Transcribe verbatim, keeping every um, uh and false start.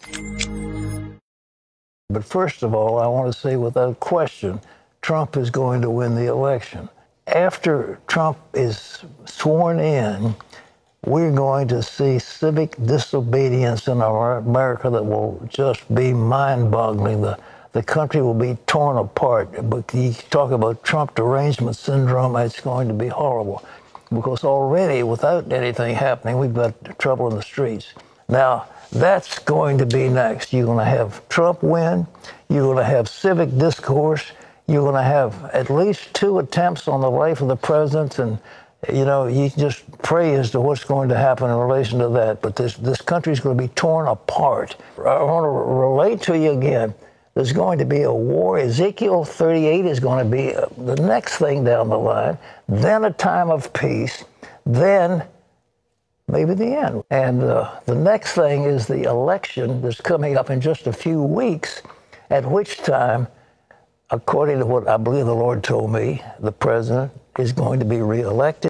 But first of all, I want to say without question, Trump is going to win the election. After Trump is sworn in, we're going to see civic disobedience in our America that will just be mind-boggling. The, the country will be torn apart. But you talk about Trump derangement syndrome, it's going to be horrible. Because already, without anything happening, we've got trouble in the streets. Now, that's going to be next. You're going to have Trump win. You're going to have civic discourse. You're going to have at least two attempts on the life of the president. And, you know, you just pray as to what's going to happen in relation to that. But this, this country is going to be torn apart. I want to relate to you again. There's going to be a war. Ezekiel thirty-eight is going to be the next thing down the line. Then a time of peace. Then maybe the end. And uh, the next thing is the election that's coming up in just a few weeks, at which time, according to what I believe the Lord told me, the president is going to be reelected.